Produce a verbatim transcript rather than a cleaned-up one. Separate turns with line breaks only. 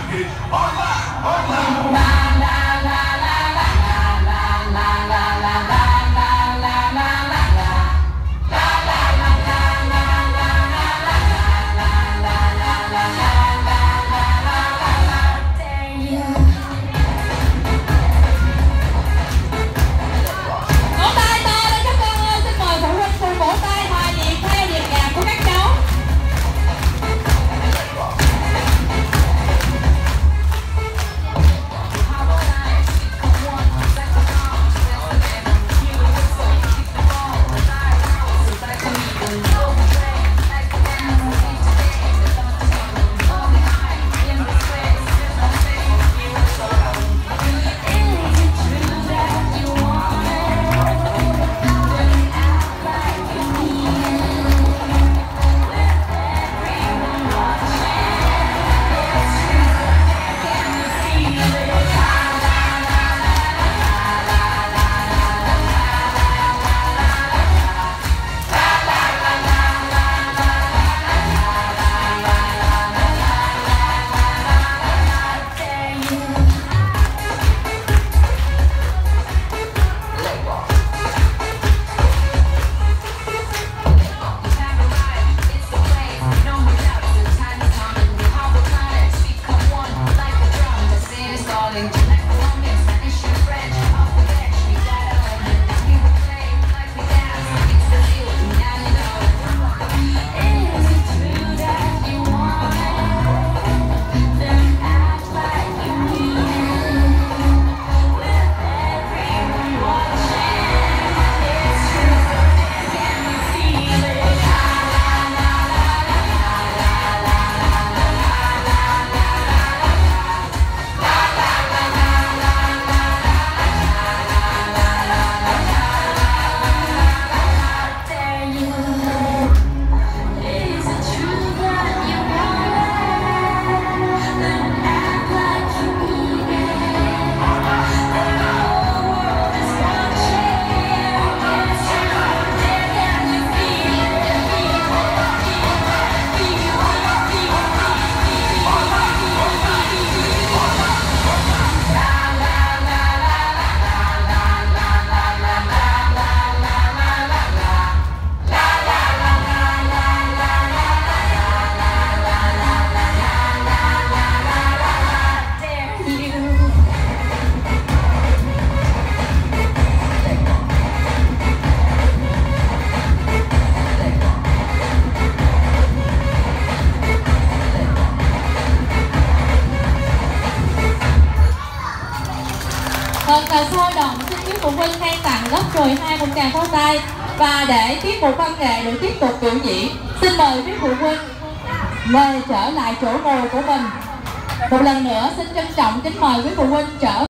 Phần và sôi động xin quý phụ huynh khen tặng gấp rồi hai một tràng pháo tay. Và để tiết mục văn nghệ được tiếp tục biểu diễn, xin mời quý phụ huynh về trở lại chỗ ngồi của mình. Một lần nữa xin trân trọng kính mời quý phụ huynh trở